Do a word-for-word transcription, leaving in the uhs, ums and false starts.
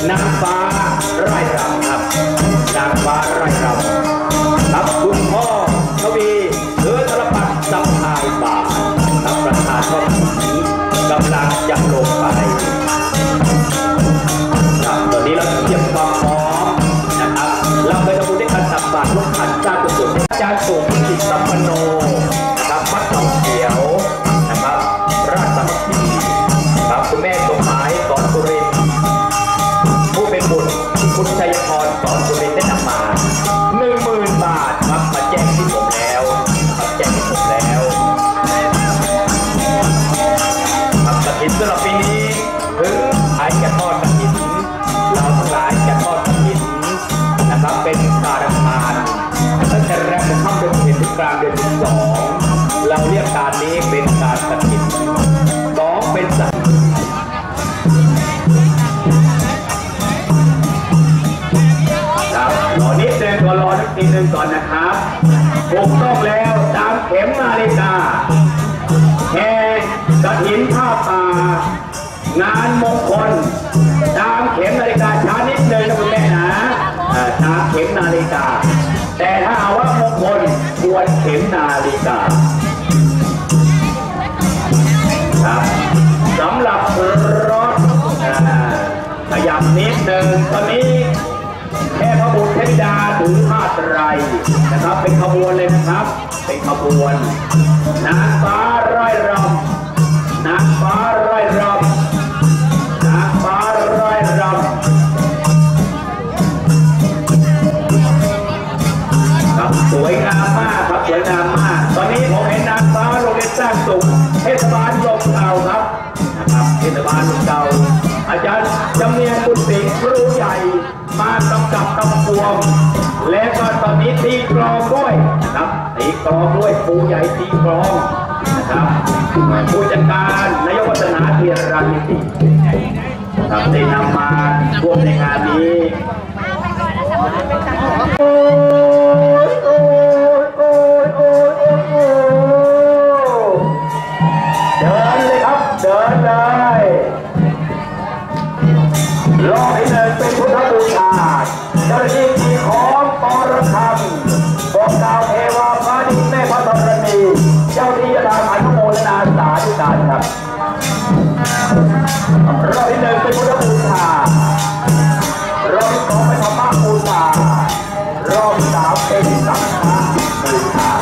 นางฟ้าไร่รำครับนางฟ้าไร่รำครับคุณพ่อทวีเถือธนบัตรสัมภายบาทครับประธานทอดนี้กำลังจะลงไปครับตอนนี้เราเตรียมความพร้อมนะครับเราไปทำบุญด้วยการตักบาตรลูกขันจ้ากุศลอาจารย์สุขจิตสัมปันโนนะครับวัดหนองเขียวนะครับราชสามัคคีครับคุณแม่สมหมายสอนสุรินทร์ผู้เป็นบุตรคุณชัยพรสอนสุรินทร์ได้นำมาหนึ่งหมื่นบาทครับมาแจ้งที่ผมแล้วครับแจ้งที่ผมแล้วครับกฐินสำหรับปีนี้ถึงใครจะทอดกฐินเราทั้งหลายจะทอดกฐินนะครับเป็นการทานตั้งแต่แรกเป็นค่ำเดือนเพ็ญถึงกลางเดือนที่สองเราเรียกการนี้เป็นการกฐินสองเป็นสัตว์ครับรอนิดนึงก็รอนิดนึงก่อนนะครับถูกต้องแล้วตามเข็มนาฬิกาแห่กฐินผ้าป่างานมงคลตามเข็มนาฬิกาช้านิดนึงนะคุณแม่นะตามเข็มนาฬิกาแต่ถ้าเอาว่ามงคลควรเข็มนาฬิกาครับสำหรับรถขยับนิดนึงตอนนี้แค่พระบุตรเทพธิดาถือผ้าไตรนะครับเป็นขบวนเลยนะครับเป็นขบวนนางฟ้าไร่รำนางฟ้าไร่รำนางฟ้าไร่รำครับสวยงามมากครับสวยงามมากตอนนี้ผมเห็นนางฟ้าโรงเรียนสร้างสุขเทศบาลลมเก่าครับนะครับเทศบาลลมเก่าอาจารย์จำเนียนบุญศรีครูใหญ่มากำกับกำปวงและก็ตอนนี้ตีกลองด้วยนะครับตีกลองด้วยครูใหญ่ตีกลองนะครับผู้จัดการนายกวัฒนาเทียรรานิติครับได้นำมาร่วมในงานนี้โอ้ยโอ้ยโอ้ยโอ้ยโอ้ยโอ้ยเดินเลยครับเดินเลยรอบที่หนึ่งเป็นพุทธบูชาเจ้าหน้าที่ที่ของปรคัมบอกกล่าวเทวาพาดิแม่พระธรณีเจ้าที่ยดาอนุโมทนาสาธุการครับรอบที่หนึ่งเป็นพุทธบูชารอบที่สองเป็นธรรมบูชารอบที่สามเป็นสังฆบูชา